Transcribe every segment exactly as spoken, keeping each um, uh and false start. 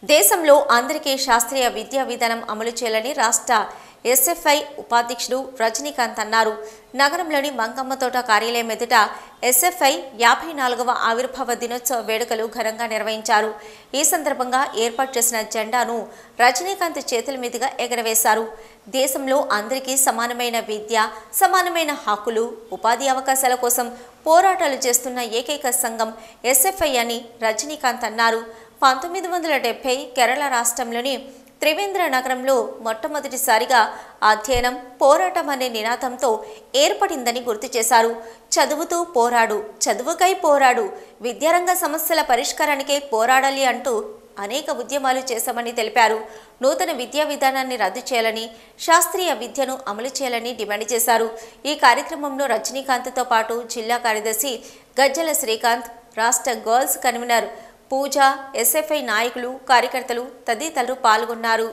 దేశంలో అందరికీ శాస్త్రీయ విద్యా విధానం అమలు చేయాలని రాష్ట్ర ఎస్ఎఫ్ఐ ఉపాధ్యక్షుడు రజనీకాంత్ అన్నారు. నగరంలోని మంగమ్మతోట కార్యాలయం ఎదుట ఎస్ఎఫ్ఐ యాభై నాలుగవ ఆవిర్భావ దినోత్సవ వేడుకలు ఘనంగా నిర్వహించారు. ఈ సందర్భంగా ఏర్పాటు చేసిన జెండాను రజనీకాంత్ చేతుల మీదుగా ఎగరవేశారు. దేశంలో అందరికీ సమానమైన విద్య, సమానమైన హక్కులు, ఉపాధి అవకాశాల కోసం పోరాటాలు చేస్తున్న ఏకైక సంఘం ఎస్ఎఫ్ఐ అని రజనీకాంత్ అన్నారు. పంతొమ్మిది వందల డెబ్బై కేరళ రాష్ట్రంలోని త్రివేంద్ర నగరంలో మొట్టమొదటిసారిగా అధ్యయనం, పోరాటం అనే నినాదంతో ఏర్పడిందని గుర్తు చేశారు. చదువుతూ పోరాడు, చదువుకై పోరాడు, విద్యారంగ సమస్యల పరిష్కారానికే పోరాడాలి అంటూ అనేక ఉద్యమాలు చేశామని తెలిపారు. నూతన విద్యా విధానాన్ని రద్దు చేయాలని, శాస్త్రీయ విద్యను అమలు చేయాలని డిమాండ్ చేశారు. ఈ కార్యక్రమంలో రజనీకాంత్తో పాటు జిల్లా కార్యదర్శి గజ్జల శ్రీకాంత్, రాష్ట్ర గర్ల్స్ కన్వీనర్ పూజ, ఎస్ఎఫ్ఐ నాయకులు, కార్యకర్తలు తదితరులు పాల్గొన్నారు.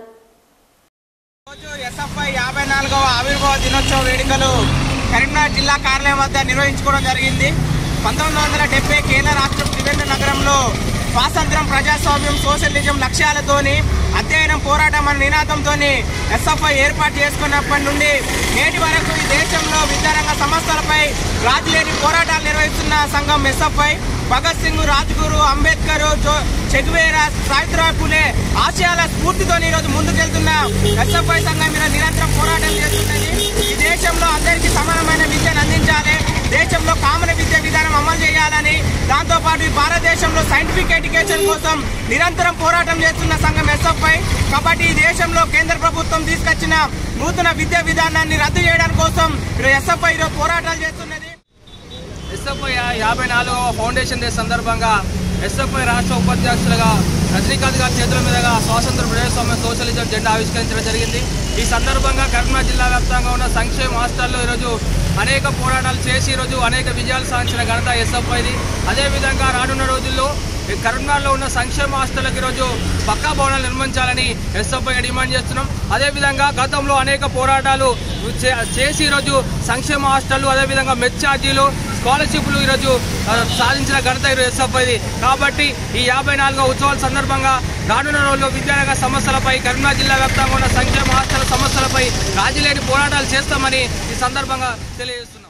ఎస్ఎఫ్ఐ యాభై నాలుగవ ఆవిర్భావ దినోత్సవ వేడుకలు కరీంనగర్ జిల్లా కార్యాలయం వద్ద నిర్వహించుకోవడం జరిగింది. పంతొమ్మిది వందల డెబ్బై కేరళ రాష్ట్రం త్రివేంద్ర నగరంలో స్వాతంత్రం, ప్రజాస్వామ్యం, సోషలిజం లక్ష్యాలతోని అధ్యయనం, పోరాటం అనే నినాదంతో ఎస్ఎఫ్ఐ ఏర్పాటు చేసుకున్నప్పటి నుండి నేటి వరకు ఈ దేశంలో విద్యారంగ సమస్యలపై రాజీలేని పోరాటాలు నిర్వహిస్తున్న సంఘం ఎస్ఎఫ్ఐ. భగత్ సింగ్, రాజ్గురు, అంబేద్కర్, చెగువేరా, సావిత్రిబాయి పూలే ఆశయాల స్ఫూర్తితో ఈరోజు ముందుకెళ్తున్న ఎస్ఎఫ్ఐ సంఘం మీద నిరంతరం పోరాటం చేస్తున్నది. ఈ దేశంలో అందరికీ సమానమైన విద్యను అందించాలి, దేశంలో కామన్ విద్యా విధానం అమలు చేయాలని, దాంతోపాటు ఈ భారతదేశంలో సైంటిఫిక్ ఎడ్యుకేషన్ కోసం నిరంతరం పోరాటం చేస్తున్న సంఘం ఎస్ఎఫ్ఐ. కాబట్టి ఈ దేశంలో కేంద్ర ప్రభుత్వం తీసుకొచ్చిన నూతన విద్యా విధానాన్ని రద్దు చేయడం కోసం ఎస్ఎఫ్ఐ ఈరోజు పోరాటాలు చేస్తున్నది. ఎస్ఎఫ్ఐ యాభై నాలుగవ ఫౌండేషన్ డే సందర్భంగా ఎస్ఎఫ్ఐ రాష్ట్ర ఉపాధ్యక్షులుగా రజనీకాంత్ గారి చేతుల మీదుగా స్వాతంత్ర, ప్రజాస్వామ్య, సోషలిజం జెండా ఆవిష్కరించడం జరిగింది. ఈ సందర్భంగా కరీంనగర్ జిల్లా వ్యాప్తంగా ఉన్న సంక్షేమ హాస్టల్లో ఈరోజు అనేక పోరాటాలు చేసి ఈరోజు అనేక విజయాలు సాధించిన ఘనత ఎస్ఎఫ్ఐది. అదేవిధంగా రానున్న రోజుల్లో కరీంనగర్లో ఉన్న సంక్షేమ హాస్టళ్లకు ఈరోజు పక్కా భవనాలు నిర్మించాలని ఎస్ఎఫ్ఐ డిమాండ్ చేస్తున్నాం. అదేవిధంగా గతంలో అనేక పోరాటాలు చేసి ఈరోజు సంక్షేమ హాస్టళ్లు, అదేవిధంగా మెచ్ ఛార్జీలు, స్కాలర్షిప్లు ఈరోజు సాధించిన ఘనత ఈరోజు ఎస్ఎఫ్ఐది. కాబట్టి ఈ యాభై నాలుగో ఉత్సవాల సందర్భంగా రానున్న రోజుల్లో విద్యారంగ సమస్యలపై, కరీంనగర్ జిల్లా వ్యాప్తంగా ఉన్న సంక్షేమ హాస్టల్ సమస్యలపై రాజీలేని పోరాటాలు చేస్తామని ఈ సందర్భంగా తెలియజేస్తున్నాం.